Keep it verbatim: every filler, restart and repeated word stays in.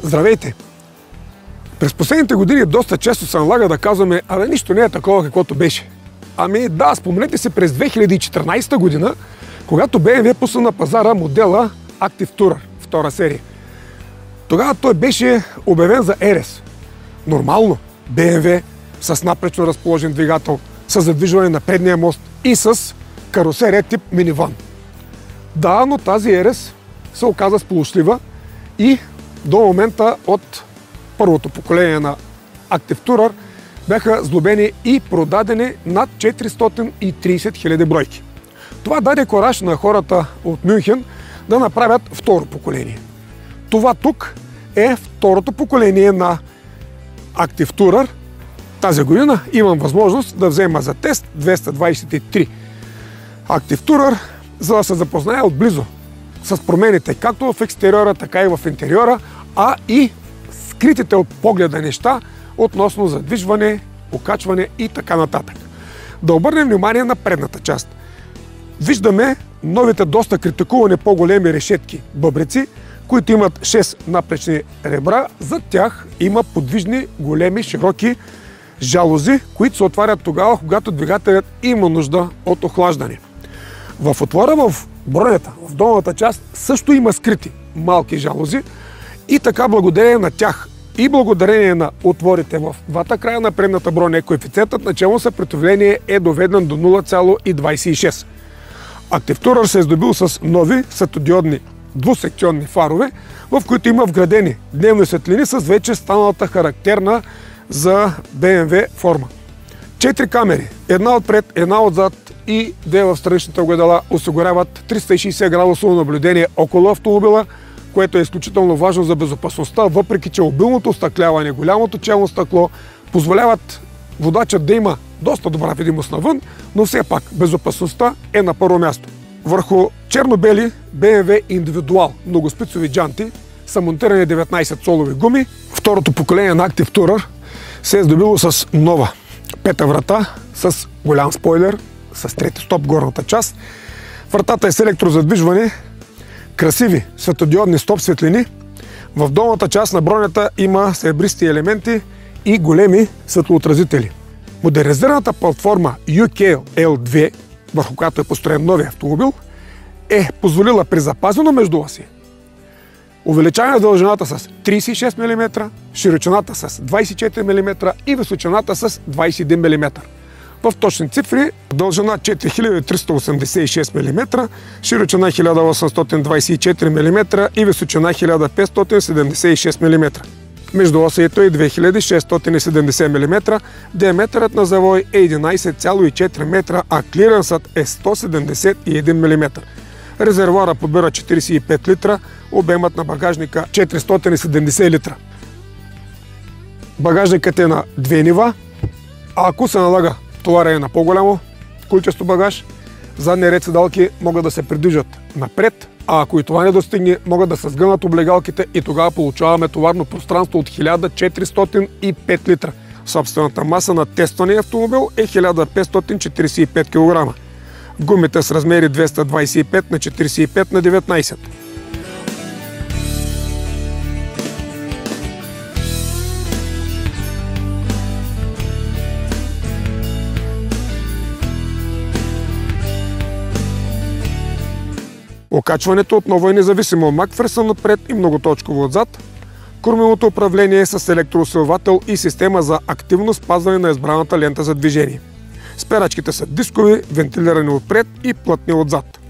Здравейте! През последните години доста често се налага да казваме, абе нищо не е такова каквото беше. Ами да, спомнете се през две хиляди и четиринадесета година, когато Б М В пусна на пазара модела Active Tourer, втора серия. Тогава той беше обявен за ерес. Нормално, Б М В с напречно разположен двигател, с задвижване на предния мост и с карусерия тип миниван. Да, но тази ерес се оказа сполучлива и до момента от първото поколение на Active Tourer бяха сглобени и продадени над четиристотин и тридесет хиляди бройки. Това даде кораж на хората от Мюнхен да направят второ поколение. Това тук е второто поколение на Active Tourer. Тази година имам възможност да взема за тест двеста двадесет и три Active Tourer, за да се запозная отблизо с промените както в екстериора, така и в интериора, а и скритите от погледа неща относно задвижване, покачване и така нататък. Да обърнем внимание на предната част. Виждаме новите доста критикувани по-големи решетки бъбреци, които имат шест напречни ребра. Зад тях има подвижни, големи, широки жалузи, които се отварят тогава, когато двигателят има нужда от охлаждане. В отвора в бронята, в долната част, също има скрити малки жалузи и така благодарение на тях и благодарение на отворите в двата края на предната броня, коефициентът на челно съпротивление е доведен до нула цяло двадесет и шест. Active Tourer се е здобил с нови светодиодни двусекционни фарове, в които има вградени дневни светлини с вече станалата характерна за Б М В форма. Четири камери, една отпред, една отзад и две в страничните огледала осигуряват триста и шейсет градусово наблюдение около автомобила, което е изключително важно за безопасността, въпреки че обилното остъкляване, голямото челно стъкло позволяват водачът да има доста добра видимост навън, но все пак безопасността е на първо място. Върху черно-бели Б М В индивидуал многоспицови джанти са монтирани деветнадесет солови гуми. Второто поколение на Active Tourer се е здобило с нова пета врата, с голям спойлер, с трети стоп горната част. Вратата е с електрозадвижване, красиви светодиодни стоп светлини. В долната част на бронята има сребристи елементи и големи светлоотразители. Модернизираната платформа Ю Кей Ел две, върху която е построен новия автомобил, е позволила при запазено междуосие увеличаване на дължината с тридесет и шест милиметра, широчината с двадесет и четири милиметра и височината с двадесет и един милиметър. В точни цифри дължина четири хиляди триста осемдесет и шест милиметра, широчина хиляда осемстотин двадесет и четири милиметра и височина хиляда петстотин седемдесет и шест милиметра. Междуосието е две хиляди шестстотин и седемдесет милиметра, диаметърът на завой е единадесет цяло и четири метра, а клиренсът е сто седемдесет и един милиметра. Резервуара подбира четиридесет и пет литра, обемът на багажника четиристотин и седемдесет литра. Багажникът е на две нива, а ако се налага товарене на по-голямо количество багаж, задни ред седалки могат да се придвижат напред, а ако и това не достигне, могат да се сгънат облегалките и тогава получаваме товарно пространство от хиляда четиристотин и пет литра. Собствената маса на тествания автомобил е хиляда петстотин четиридесет и пет килограма. Гумите с размери двеста двадесет и пет на четиридесет и пет на деветнадесет. Окачването отново е независимо. Макферсън отпред и многоточково отзад. Кормилното управление е с електроусилвател и система за активно спазване на избраната лента за движение. Спирачките са дискови, вентилирани отпред и плътни отзад.